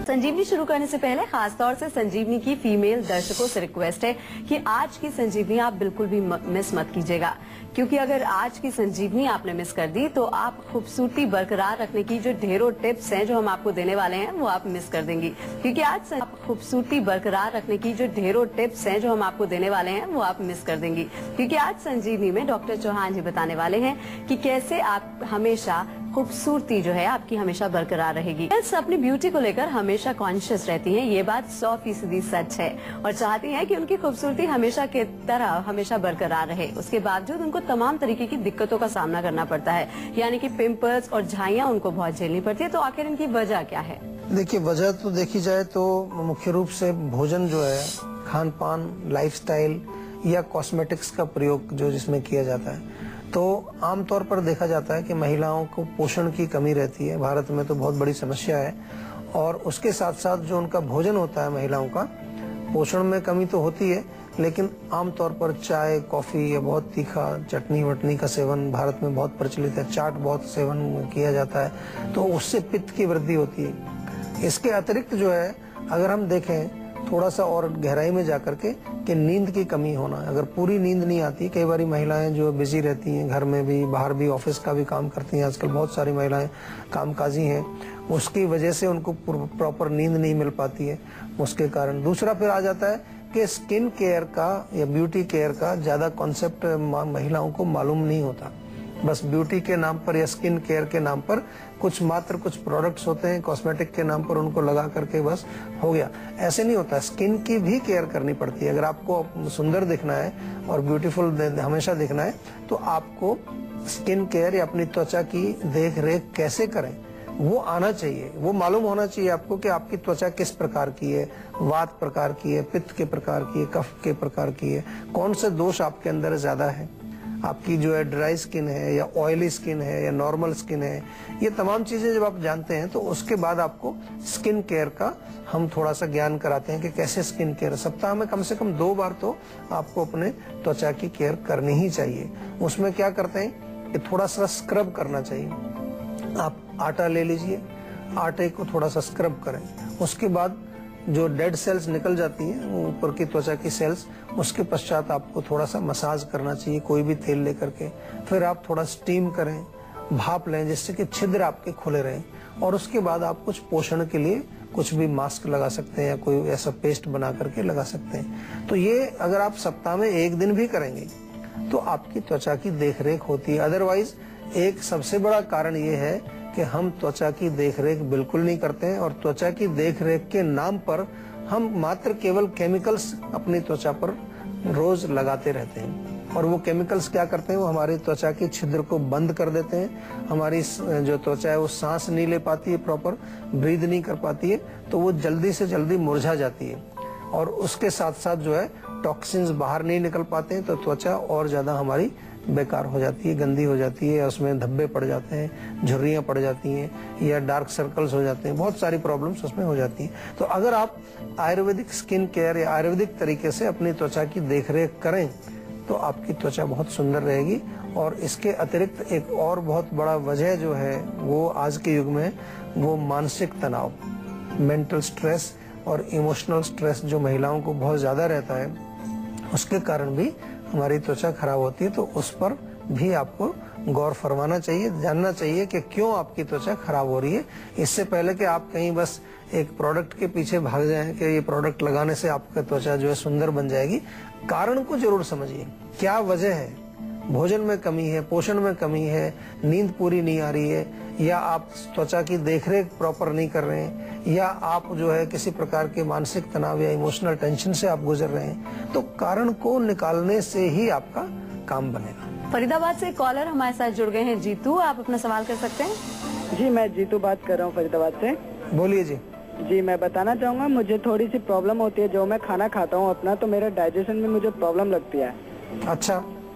संजीवनी शुरू करने से पहले खासतौर से संजीवनी की फीमेल दर्शकों से रिक्वेस्ट है कि आज की संजीवनी आप बिल्कुल भी मिस मत कीजिएगा, क्योंकि अगर आज की संजीवनी आपने मिस कर दी तो आप खूबसूरती बरकरार रखने की जो ढेरों टिप्स हैं जो हम आपको देने वाले हैं वो आप मिस कर देंगी। क्योंकि आज आप खूबसूरती बरकरार रखने की जो ढेरों टिप्स हैं जो हम आपको देने वाले हैं वो आप मिस कर देंगी। क्योंकि आज संजीवनी में डॉक्टर चौहान जी बताने वाले हैं कि कैसे आप हमेशा खूबसूरती जो है आपकी हमेशा बरकरार रहेगी। गर्ल्स अपनी ब्यूटी को लेकर हमेशा कॉन्शियस रहती हैं, ये बात 100% सच है और चाहती हैं कि उनकी खूबसूरती हमेशा की तरह हमेशा बरकरार रहे। उसके बावजूद उनको तमाम तरीके की दिक्कतों का सामना करना पड़ता है, यानी कि पिंपल्स और झाइयाँ उनको बहुत झेलनी पड़ती है। तो आखिर इनकी वजह क्या है? देखिए, वजह तो देखी जाए तो मुख्य रूप से भोजन जो है, खान पान, लाइफस्टाइल या कॉस्मेटिक्स का प्रयोग जो जिसमें किया जाता है। तो आमतौर पर देखा जाता है कि महिलाओं को पोषण की कमी रहती है। भारत में तो बहुत बड़ी समस्या है। और उसके साथ साथ जो उनका भोजन होता है महिलाओं का, पोषण में कमी तो होती है, लेकिन आमतौर पर चाय, कॉफी या बहुत तीखा चटनी वटनी का सेवन भारत में बहुत प्रचलित है। चाट बहुत सेवन किया जाता है, तो उससे पित्त की वृद्धि होती है। इसके अतिरिक्त जो है, अगर हम देखें थोड़ा सा और गहराई में जाकर के, कि नींद की कमी होना, अगर पूरी नींद नहीं आती, कई बार महिलाएं जो बिजी रहती हैं, घर में भी बाहर भी ऑफिस का भी काम करती हैं, आजकल बहुत सारी महिलाएं कामकाजी हैं, उसकी वजह से उनको प्रॉपर नींद नहीं मिल पाती है। उसके कारण दूसरा फिर आ जाता है कि स्किन केयर का या ब्यूटी केयर का ज्यादा कॉन्सेप्ट महिलाओं को मालूम नहीं होता। बस ब्यूटी के नाम पर या स्किन केयर के नाम पर कुछ प्रोडक्ट्स होते हैं, कॉस्मेटिक के नाम पर उनको लगा करके बस हो गया। ऐसे नहीं होता, स्किन की भी केयर करनी पड़ती है। अगर आपको सुंदर दिखना है और ब्यूटीफुल हमेशा दिखना है, तो आपको स्किन केयर या अपनी त्वचा की देख रेख कैसे करें वो आना चाहिए। वो मालूम होना चाहिए आपको कि आपकी त्वचा किस प्रकार की है, वात प्रकार की है, पित्त के प्रकार की है, कफ के प्रकार की है, कौन से दोष आपके अंदर ज्यादा है, आपकी जो है ड्राई स्किन है या ऑयली स्किन है या नॉर्मल स्किन है। ये तमाम चीजें जब आप जानते हैं तो उसके बाद आपको स्किन केयर का हम थोड़ा सा ज्ञान कराते हैं कि कैसे स्किन केयर। सप्ताह में कम से कम 2 बार तो आपको अपने त्वचा की केयर करनी ही चाहिए। उसमें क्या करते हैं कि थोड़ा सा स्क्रब करना चाहिए। आप आटा ले लीजिए, आटे को थोड़ा सा स्क्रब करें। उसके बाद जो डेड सेल्स निकल जाती हैं, ऊपर की त्वचा की सेल्स, उसके पश्चात आपको थोड़ा सा मसाज करना चाहिए कोई भी तेल लेकर के। फिर आप थोड़ा स्टीम करें, भाप लें, जिससे कि छिद्र आपके खुले रहें। और उसके बाद आप कुछ पोषण के लिए कुछ भी मास्क लगा सकते हैं या कोई ऐसा पेस्ट बना करके लगा सकते हैं। तो ये अगर आप सप्ताह में 1 दिन भी करेंगे तो आपकी त्वचा की देखरेख होती है। अदरवाइज एक सबसे बड़ा कारण ये है कि हम त्वचा की देखरेख बिल्कुल नहीं करते हैं और त्वचा की देखरेख के नाम पर हम मात्र केवल केमिकल्स अपनी त्वचा पर रोज लगाते रहते हैं। और वो केमिकल्स क्या करते हैं, वो हमारी त्वचा की छिद्र को बंद कर देते हैं। हमारी जो त्वचा है वो सांस नहीं ले पाती है, प्रॉपर ब्रीद नहीं कर पाती है, तो वो जल्दी से जल्दी मुरझा जाती है। और उसके साथ साथ जो है टॉक्सिन्स बाहर नहीं निकल पाते हैं, तो त्वचा और ज्यादा हमारी बेकार हो जाती है, गंदी हो जाती है, उसमें धब्बे पड़ जाते हैं, झुर्रियां पड़ जाती हैं या डार्क सर्कल्स हो जाते हैं, बहुत सारी प्रॉब्लम्स उसमें हो जाती हैं। तो अगर आप आयुर्वेदिक स्किन केयर या आयुर्वेदिक तरीके से अपनी त्वचा की देखरेख करें तो आपकी त्वचा बहुत सुंदर रहेगी। और इसके अतिरिक्त एक और बहुत बड़ा वजह जो है वो आज के युग में वो मानसिक तनाव, मेंटल स्ट्रेस और इमोशनल स्ट्रेस जो महिलाओं को बहुत ज्यादा रहता है, उसके कारण भी हमारी त्वचा खराब होती है। तो उस पर भी आपको गौर फरमाना चाहिए, जानना चाहिए कि क्यों आपकी त्वचा खराब हो रही है। इससे पहले कि आप कहीं बस एक प्रोडक्ट के पीछे भाग जाएं कि ये प्रोडक्ट लगाने से आपका त्वचा जो है सुंदर बन जाएगी, कारण को जरूर समझिए। क्या वजह है? भोजन में कमी है, पोषण में कमी है, नींद पूरी नहीं आ रही है, या आप त्वचा की देखरेख प्रॉपर नहीं कर रहे हैं, या आप जो है किसी प्रकार के मानसिक तनाव या इमोशनल टेंशन से आप गुजर रहे हैं, तो कारण को निकालने से ही आपका काम बनेगा। फरीदाबाद से कॉलर हमारे साथ जुड़ गए हैं। जीतू, आप अपना सवाल कर सकते हैं। जी, मैं जीतू बात कर रहा हूँ फरीदाबाद से। बोलिए जी। जी, मैं बताना चाहूँगा, मुझे थोड़ी सी प्रॉब्लम होती है। जो मैं खाना खाता हूँ अपना, तो मेरे डाइजेशन में मुझे प्रॉब्लम लगती है। अच्छा।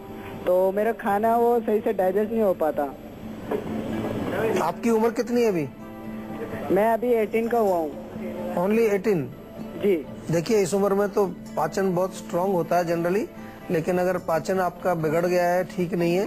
तो मेरा खाना वो सही से डाइजेस्ट नहीं हो पाता। आपकी उम्र कितनी है अभी? मैं अभी 18 का हुआ हूँ। ओनली 18? जी। देखिए, इस उम्र में तो पाचन बहुत स्ट्रांग होता है जनरली, लेकिन अगर पाचन आपका बिगड़ गया है, ठीक नहीं है,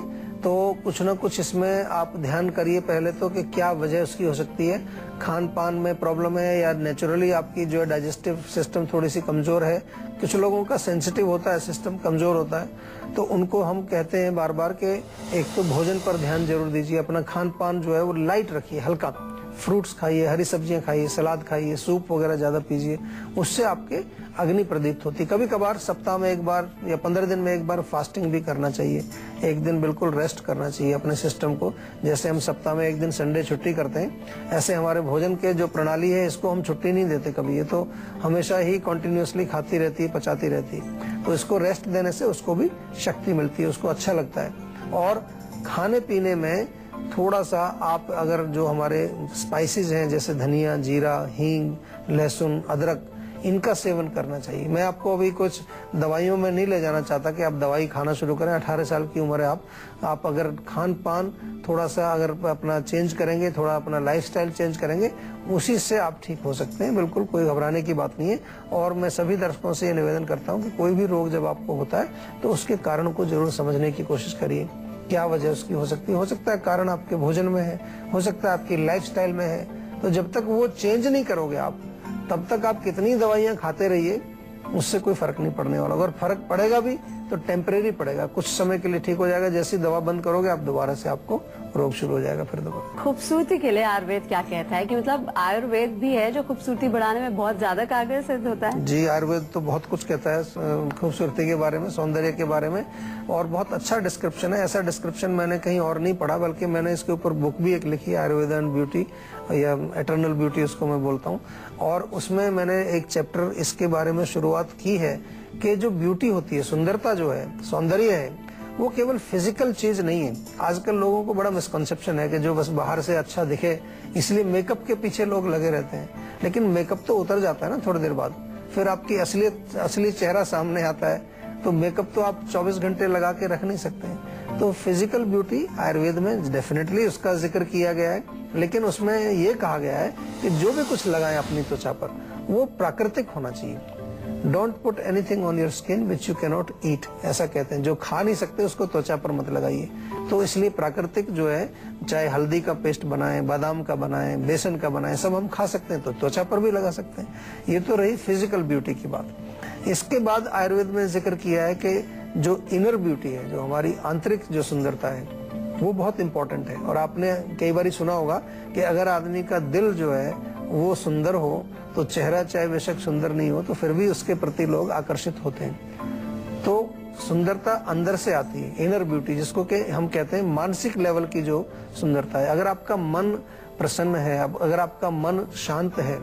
तो कुछ ना कुछ इसमें आप ध्यान करिए पहले तो कि क्या वजह उसकी हो सकती है। खान पान में प्रॉब्लम है या नेचुरली आपकी जो है डाइजेस्टिव सिस्टम थोड़ी सी कमजोर है। कुछ लोगों का सेंसिटिव होता है, सिस्टम कमजोर होता है, तो उनको हम कहते हैं बार बार के एक तो भोजन पर ध्यान जरूर दीजिए। अपना खान पान जो है वो लाइट रखिए, हल्का। फ्रूट्स खाइए, हरी सब्जियां खाइए, सलाद खाइए, सूप वगैरह ज्यादा पीजिए, उससे आपके अग्नि प्रदीप्त होती। कभी कभार सप्ताह में एक बार या 15 दिन में एक बार फास्टिंग भी करना चाहिए। एक दिन बिल्कुल रेस्ट करना चाहिए अपने सिस्टम को। जैसे हम सप्ताह में एक दिन संडे छुट्टी करते हैं, ऐसे हमारे भोजन के जो प्रणाली है इसको हम छुट्टी नहीं देते कभी। ये तो हमेशा ही कंटिन्यूअसली खाती रहती है, पचाती रहती है। तो इसको रेस्ट देने से उसको भी शक्ति मिलती है, उसको अच्छा लगता है। और खाने पीने में थोड़ा सा आप अगर जो हमारे स्पाइसेस हैं जैसे धनिया, जीरा, हींग, लहसुन, अदरक, इनका सेवन करना चाहिए। मैं आपको अभी कुछ दवाइयों में नहीं ले जाना चाहता कि आप दवाई खाना शुरू करें। 18 साल की उम्र है आप अगर खान पान थोड़ा सा अगर अपना चेंज करेंगे, थोड़ा अपना लाइफस्टाइल चेंज करेंगे, उसी से आप ठीक हो सकते हैं। बिल्कुल कोई घबराने की बात नहीं है। और मैं सभी दर्शकों से ये निवेदन करता हूँ कि कोई भी रोग जब आपको होता है तो उसके कारण को जरूर समझने की कोशिश करिए। क्या वजह उसकी हो सकती है? हो सकता है कारण आपके भोजन में है, हो सकता है आपकी लाइफस्टाइल में है। तो जब तक वो चेंज नहीं करोगे आप, तब तक आप कितनी दवाइयां खाते रहिए, उससे कोई फर्क नहीं पड़ने वाला। अगर फर्क पड़ेगा भी तो टेम्परेरी पड़ेगा, कुछ समय के लिए ठीक हो जाएगा। जैसी दवा बंद करोगे आप दोबारा से आपको रोग शुरू हो जाएगा फिर दोबारा। खूबसूरती के लिए आयुर्वेद क्या कहता है कि मतलब आयुर्वेद भी है जो खूबसूरती बढ़ाने में बहुत ज्यादा कारगर सिद्ध होता है? जी, आयुर्वेद तो बहुत कुछ कहता है खूबसूरती के बारे में, सौंदर्य के बारे में, और बहुत अच्छा डिस्क्रिप्शन है। ऐसा डिस्क्रिप्शन मैंने कहीं और नहीं पढ़ा, बल्कि मैंने इसके ऊपर बुक भी एक लिखी है, आयुर्वेद एंड ब्यूटी या एटर्नल ब्यूटी उसको मैं बोलता हूँ। और उसमें मैंने एक चैप्टर इसके बारे में शुरुआत की है कि जो ब्यूटी होती है, सुंदरता जो है, सौंदर्य है, वो केवल फिजिकल चीज नहीं है। आजकल लोगों को बड़ा मिसकंसेप्शन है कि जो बस बाहर से अच्छा दिखे इसलिए मेकअप के पीछे लोग लगे रहते हैं। लेकिन मेकअप तो उतर जाता है ना थोड़ी देर बाद, फिर आपकी असली चेहरा सामने आता है। तो मेकअप तो आप 24 घंटे लगा के रख नहीं सकते हैं। तो फिजिकल ब्यूटी आयुर्वेद में डेफिनेटली उसका जिक्र किया गया है, लेकिन उसमें ये कहा गया है कि जो भी कुछ लगाएं अपनी त्वचा पर वो प्राकृतिक होना चाहिए। Don't put anything on your skin which you cannot eat, ऐसा कहते हैं। जो खा नहीं सकते उसको त्वचा पर मत लगाइए। तो इसलिए प्राकृतिक जो है, चाहे हल्दी का पेस्ट बनाएं, बादाम का बनाएं, बेसन का बनाएं, सब हम खा सकते हैं, तो त्वचा पर भी लगा सकते हैं। ये तो रही फिजिकल ब्यूटी की बात। इसके बाद आयुर्वेद में जिक्र किया है कि जो इनर ब्यूटी है, जो हमारी आंतरिक जो सुंदरता है, वो बहुत इंपॉर्टेंट है। और आपने कई बार सुना होगा कि अगर आदमी का दिल जो है वो सुंदर हो तो चेहरा चाहे बेशक सुंदर नहीं हो तो फिर भी उसके प्रति लोग आकर्षित होते हैं। तो सुंदरता अंदर से आती है, इनर ब्यूटी, जिसको कि हम कहते हैं मानसिक लेवल की जो सुंदरता है। अगर आपका मन प्रसन्न है, अगर आपका मन शांत है,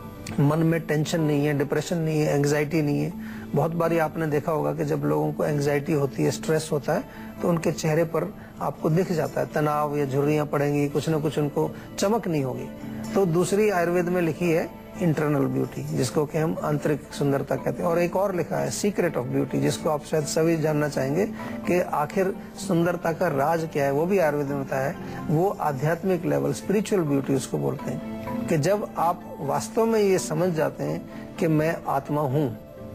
मन में टेंशन नहीं है, डिप्रेशन नहीं है, एंग्जाइटी नहीं है। बहुत बारी आपने देखा होगा कि जब लोगों को एंग्जाइटी होती है, स्ट्रेस होता है, तो उनके चेहरे पर आपको दिख जाता है तनाव या झुर्रियां पड़ेंगी, कुछ न कुछ उनको चमक नहीं होगी। तो दूसरी आयुर्वेद में लिखी है इंटरनल ब्यूटी, जिसको कि हम आंतरिक सुंदरता कहते हैं। और एक और लिखा है सीक्रेट ऑफ ब्यूटी, जिसको आप शायद सभी जानना चाहेंगे कि आखिर सुंदरता का राज क्या है। वो भी आयुर्वेद में बताया है। वो आध्यात्मिक लेवल, स्पिरिचुअल ब्यूटी उसको बोलते हैं, कि जब आप वास्तव में ये समझ जाते हैं कि मैं आत्मा हूँ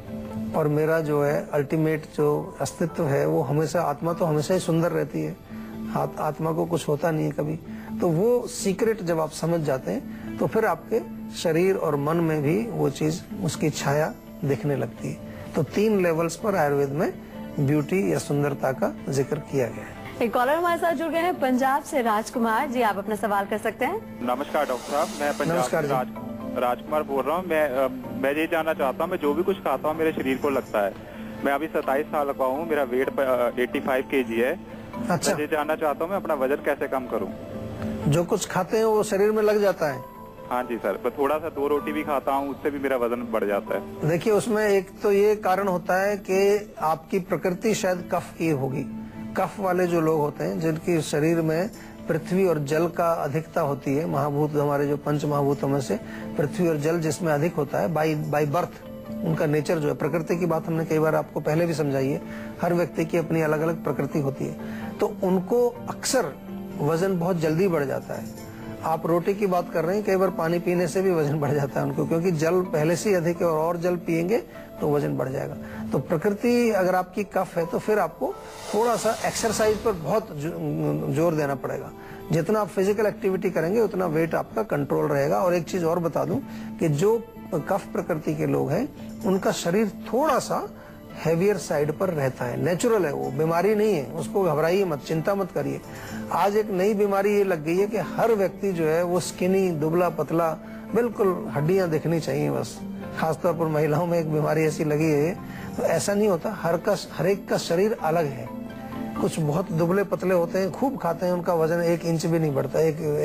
और मेरा जो है अल्टीमेट जो अस्तित्व है वो हमेशा, आत्मा तो हमेशा ही सुंदर रहती है, आत्मा को कुछ होता नहीं है कभी। तो वो सीक्रेट जब आप समझ जाते हैं तो फिर आपके शरीर और मन में भी वो चीज, उसकी छाया दिखने लगती है। तो 3 लेवल्स पर आयुर्वेद में ब्यूटी या सुंदरता का जिक्र किया गया है। एक कॉलर हमारे साथ जुड़ गए हैं पंजाब से, राजकुमार जी, आप अपना सवाल कर सकते हैं। नमस्कार डॉक्टर साहब, मैं पंजाब से राजकुमार बोल रहा हूँ। मैं ये जानना चाहता हूँ, मैं जो भी कुछ खाता हूँ मेरे शरीर को लगता है। मैं अभी 27 साल का हूँ, मेरा वेट 85 kg है। अच्छा, मैं ये जानना चाहता हूँ मैं अपना वजन कैसे कम करूँ? जो कुछ खाते हैं वो शरीर में लग जाता है? हाँ जी सर, मैं थोड़ा सा 2 रोटी भी खाता हूँ, उससे भी मेरा वजन बढ़ जाता है। देखिए, उसमें एक तो ये कारण होता है कि आपकी प्रकृति शायद कफ की होगी। कफ वाले जो लोग होते हैं, जिनकी शरीर में पृथ्वी और जल का अधिकता होती है, महाभूत, हमारे जो 5 महाभूतों में से पृथ्वी और जल जिसमें अधिक होता है, बाई बर्थ उनका नेचर जो है, प्रकृति की बात हमने कई बार आपको पहले भी समझाई है। हर व्यक्ति की अपनी अलग अलग प्रकृति होती है, तो उनको अक्सर वजन बहुत जल्दी बढ़ जाता है। आप रोटी की बात कर रहे हैं, कई बार पानी पीने से भी वजन बढ़ जाता है उनको, क्योंकि जल पहले से ही अधिक है और जल पिएंगे तो वजन बढ़ जाएगा। तो प्रकृति अगर आपकी कफ है तो फिर आपको थोड़ा सा एक्सरसाइज पर बहुत जोर देना पड़ेगा। जितना आप फिजिकल एक्टिविटी करेंगे उतना वेट आपका कंट्रोल रहेगा। और एक चीज और बता दूं कि जो कफ प्रकृति के लोग हैं उनका शरीर थोड़ा सा हैवियर साइड पर रहता है, नेचुरल है, वो बीमारी नहीं है, उसको घबराइए मत, चिंता मत करिए। आज एक नई बीमारी ये लग गई है कि हर व्यक्ति जो है वो स्किनी, दुबला पतला, बिल्कुल हड्डियां दिखनी चाहिए बस। खासतौर पर महिलाओं में एक बीमारी ऐसी लगी है, तो ऐसा नहीं होता। हर एक का शरीर अलग है। कुछ बहुत दुबले पतले होते हैं, खूब खाते हैं, उनका वजन 1 इंच भी नहीं बढ़ता,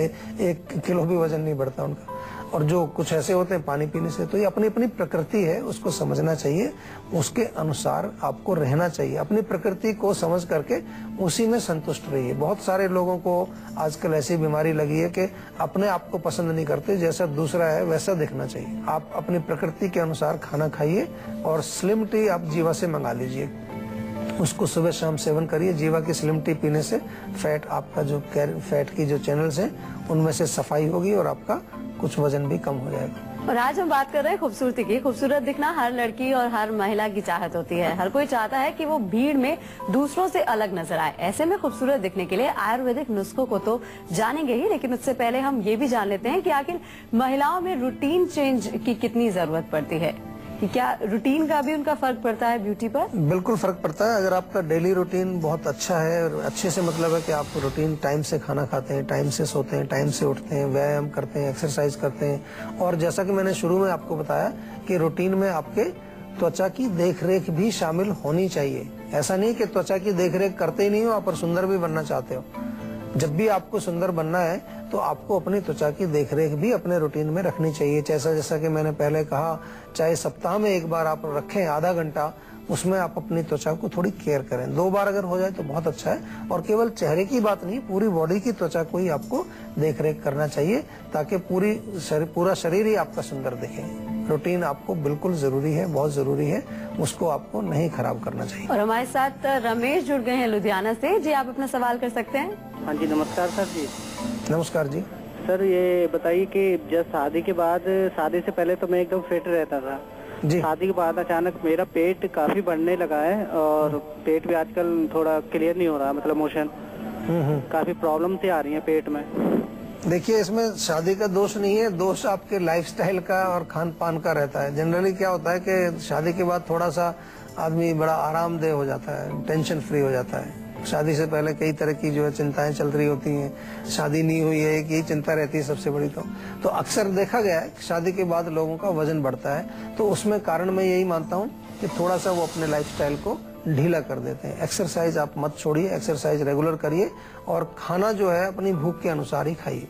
एक किलो भी वजन नहीं बढ़ता उनका। और जो कुछ ऐसे होते हैं पानी पीने से। तो ये अपनी अपनी प्रकृति है, उसको समझना चाहिए, उसके अनुसार आपको रहना चाहिए। अपनी प्रकृति को समझ करके उसी में संतुष्ट रहिए। बहुत सारे लोगों को आजकल ऐसी बीमारी लगी है कि अपने आप को पसंद नहीं करते, जैसा दूसरा है वैसा दिखना चाहिए। आप अपनी प्रकृति के अनुसार खाना खाइए और स्लिम टी आप जीवा से मंगा लीजिए, उसको सुबह शाम सेवन करिए। जीवा की स्लिम टी पीने से फैट, आपका जो फैट की जो चैनल्स हैं उनमें से सफाई होगी और आपका कुछ वजन भी कम हो जाएगा। और आज हम बात कर रहे हैं खूबसूरती की। खूबसूरत दिखना हर लड़की और हर महिला की चाहत होती है। हर कोई चाहता है कि वो भीड़ में दूसरों से अलग नजर आए। ऐसे में खूबसूरत दिखने के लिए आयुर्वेदिक नुस्खों को तो जानेंगे ही, लेकिन उससे पहले हम ये भी जान लेते हैं कि आखिर महिलाओं में रूटीन चेंज की कितनी जरूरत पड़ती है, कि क्या रूटीन का भी उनका फर्क पड़ता है ब्यूटी पर? बिल्कुल फर्क पड़ता है। अगर आपका डेली रूटीन बहुत अच्छा है, और अच्छे से मतलब है कि आप रूटीन टाइम से खाना खाते हैं, टाइम से सोते हैं, टाइम से उठते हैं, व्यायाम करते हैं, एक्सरसाइज करते हैं, और जैसा कि मैंने शुरू में आपको बताया कि रूटीन में आपके त्वचा की देखरेख भी शामिल होनी चाहिए। ऐसा नहीं कि त्वचा की देखरेख करते ही नहीं हो आप और सुंदर भी बनना चाहते हो। जब भी आपको सुंदर बनना है तो आपको अपनी त्वचा की देखरेख भी अपने रूटीन में रखनी चाहिए। जैसा कि मैंने पहले कहा, चाहे सप्ताह में एक बार आप रखें आधा घंटा, उसमें आप अपनी त्वचा को थोड़ी केयर करें। 2 बार अगर हो जाए तो बहुत अच्छा है। और केवल चेहरे की बात नहीं, पूरी बॉडी की त्वचा को ही आपको देखरेख करना चाहिए, ताकि पूरा शरीर ही आपका सुंदर दिखे। रूटीन आपको बिल्कुल जरूरी है, बहुत जरूरी है, उसको आपको नहीं खराब करना चाहिए। और हमारे साथ रमेश जुड़ गए हैं लुधियाना से। जी, आप अपना सवाल कर सकते हैं। हाँ जी, नमस्कार सर जी। नमस्कार जी। सर ये बताइए कि जब शादी के बाद, शादी से पहले तो मैं एकदम फिट रहता था जी। शादी के बाद अचानक मेरा पेट काफी बढ़ने लगा है, और पेट भी आजकल थोड़ा क्लियर नहीं हो रहा, मतलब मोशन काफी प्रॉब्लम से आ रही है पेट में। देखिए, इसमें शादी का दोष नहीं है, दोष आपके लाइफस्टाइल का और खान पान का रहता है। जनरली क्या होता है कि शादी के बाद थोड़ा सा आदमी बड़ा आरामदेह हो जाता है, टेंशन फ्री हो जाता है। शादी से पहले कई तरह की जो है चिंताएं चल रही होती हैं। शादी नहीं हुई है, एक यही चिंता रहती है सबसे बड़ी। तो अक्सर देखा गया है कि शादी के बाद लोगों का वजन बढ़ता है। तो उसमें कारण मैं यही मानता हूँ कि थोड़ा सा वो अपने लाइफस्टाइल को ढीला कर देते हैं। एक्सरसाइज आप मत छोड़िए, एक्सरसाइज रेगुलर करिए, और खाना जो है अपनी भूख के अनुसार ही खाइए,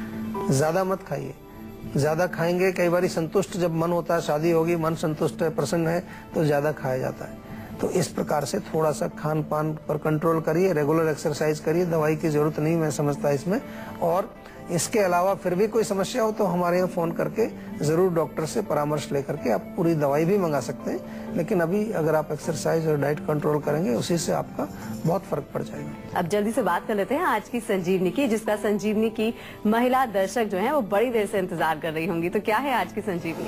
ज्यादा मत खाइए। ज्यादा खाएंगे, कई बार संतुष्ट जब मन होता है, शादी होगी, मन संतुष्ट है, प्रसन्न है, तो ज्यादा खाया जाता है। तो इस प्रकार से थोड़ा सा खान पान पर कंट्रोल करिए, रेगुलर एक्सरसाइज करिए। दवाई की जरूरत नहीं मैं समझता इसमें। और इसके अलावा फिर भी कोई समस्या हो तो हमारे यहाँ फोन करके जरूर डॉक्टर से परामर्श लेकर के आप पूरी दवाई भी मंगा सकते हैं। लेकिन अभी अगर आप एक्सरसाइज और डाइट कंट्रोल करेंगे, उसी से आपका बहुत फर्क पड़ जाएगा। अब जल्दी से बात कर लेते हैं आज की संजीवनी की, जिसका संजीवनी की महिला दर्शक जो है वो बड़ी देर से इंतजार कर रही होंगी। तो क्या है आज की संजीवनी?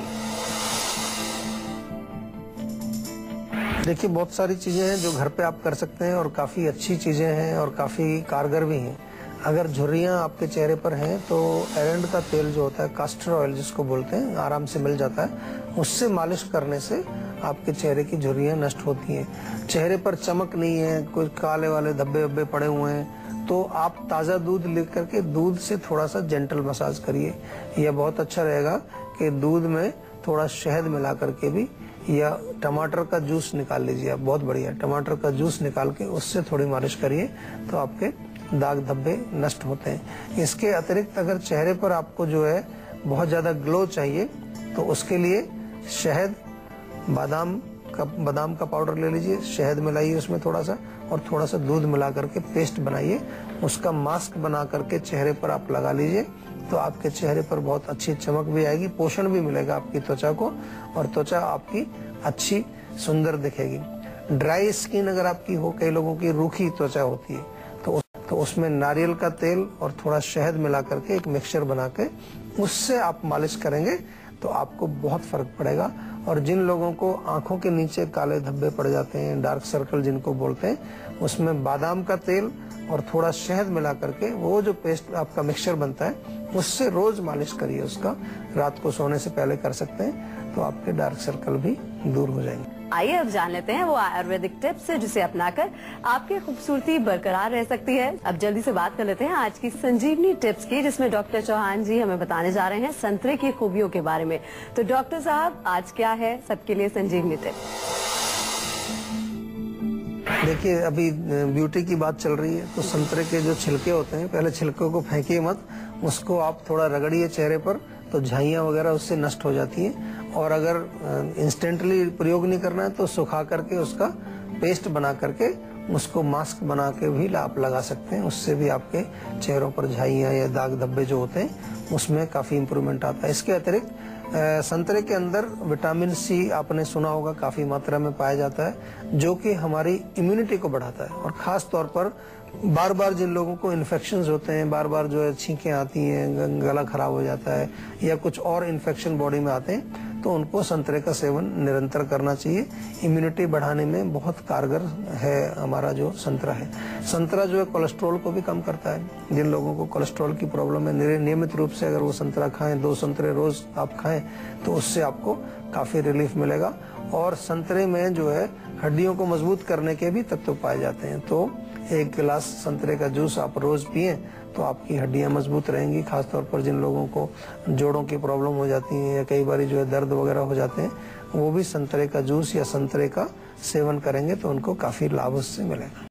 देखिए, बहुत सारी चीजें हैं जो घर पे आप कर सकते हैं, और काफी अच्छी चीजें हैं और काफी कारगर भी हैं। अगर झुर्रियां आपके चेहरे पर हैं तो एरंड का तेल जो होता है, कास्टर ऑयल जिसको बोलते हैं, आराम से मिल जाता है। उससे मालिश करने से आपके चेहरे की झुर्रियां नष्ट होती हैं। चेहरे पर चमक नहीं है, कुछ काले वाले धब्बे वब्बे पड़े हुए हैं, तो आप ताज़ा दूध लेकर के दूध से थोड़ा सा जेंटल मसाज करिए। यह बहुत अच्छा रहेगा कि दूध में थोड़ा शहद मिला करके भी, या टमाटर का जूस निकाल लीजिए आप, बहुत बढ़िया, टमाटर का जूस निकाल के उससे थोड़ी मालिश करिए, तो आपके दाग धब्बे नष्ट होते हैं। इसके अतिरिक्त अगर चेहरे पर आपको जो है बहुत ज्यादा ग्लो चाहिए, तो उसके लिए शहद, बादाम का पाउडर ले लीजिए, शहद मिलाइए उसमें थोड़ा सा, और थोड़ा सा दूध मिला करके पेस्ट बनाइए, उसका मास्क बना करके चेहरे पर आप लगा लीजिए। तो आपके चेहरे पर बहुत अच्छी चमक भी आएगी, पोषण भी मिलेगा आपकी त्वचा को, और त्वचा आपकी अच्छी सुंदर दिखेगी। ड्राई स्किन अगर आपकी हो, कई लोगों की रूखी त्वचा होती है, तो तो उसमें नारियल का तेल और थोड़ा शहद मिला करके एक मिक्सचर बना के उससे आप मालिश करेंगे तो आपको बहुत फर्क पड़ेगा। और जिन लोगों को आंखों के नीचे काले धब्बे पड़ जाते हैं, डार्क सर्कल जिनको बोलते हैं, उसमें बादाम का तेल और थोड़ा शहद मिला करके वो जो पेस्ट आपका मिक्सचर बनता है उससे रोज मालिश करिए। उसका रात को सोने से पहले कर सकते हैं तो आपके डार्क सर्कल भी दूर हो जाएंगे। आइए अब जान लेते हैं वो आयुर्वेदिक टिप्स है जिसे अपनाकर आपकी खूबसूरती बरकरार रह सकती है। अब जल्दी से बात कर लेते हैं आज की संजीवनी टिप्स की, जिसमें डॉक्टर चौहान जी हमें बताने जा रहे हैं संतरे की खूबियों के बारे में। तो डॉक्टर साहब, आज क्या है सबके लिए संजीवनी टिप्स? देखिए, अभी ब्यूटी की बात चल रही है तो संतरे के जो छिलके होते हैं, पहले छिलकों को फेंकिए मत, उसको आप थोड़ा रगड़िए चेहरे पर तो झाइयाँ वगैरह उससे नष्ट हो जाती हैं। और अगर इंस्टेंटली प्रयोग नहीं करना है तो सुखा करके उसका पेस्ट बना करके उसको मास्क बना के भी आप लगा सकते हैं। उससे भी आपके चेहरों पर झाइयाँ या दाग धब्बे जो होते हैं उसमें काफी इम्प्रूवमेंट आता है। इसके अतिरिक्त संतरे के अंदर विटामिन सी आपने सुना होगा काफी मात्रा में पाया जाता है, जो कि हमारी इम्यूनिटी को बढ़ाता है। और खास तौर पर बार बार जिन लोगों को इन्फेक्शंस होते हैं, बार बार जो है छींकें आती हैं, गला खराब हो जाता है या कुछ और इन्फेक्शन बॉडी में आते हैं, तो उनको संतरे का सेवन निरंतर करना चाहिए। इम्यूनिटी बढ़ाने में बहुत कारगर है हमारा जो संतरा है। संतरा जो है कोलेस्ट्रॉल को भी कम करता है। जिन लोगों को कोलेस्ट्रॉल की प्रॉब्लम है, नियमित रूप से अगर वो संतरा खाएं, 2 संतरे रोज आप खाएं, तो उससे आपको काफी रिलीफ मिलेगा। और संतरे में जो है हड्डियों को मजबूत करने के भी तत्व पाए जाते हैं। तो 1 गिलास संतरे का जूस आप रोज पिए तो आपकी हड्डियां मजबूत रहेंगी। खासतौर पर जिन लोगों को जोड़ों की प्रॉब्लम हो जाती है या कई बार जो है दर्द वगैरह हो जाते हैं, वो भी संतरे का जूस या संतरे का सेवन करेंगे तो उनको काफी लाभ उससे मिलेगा।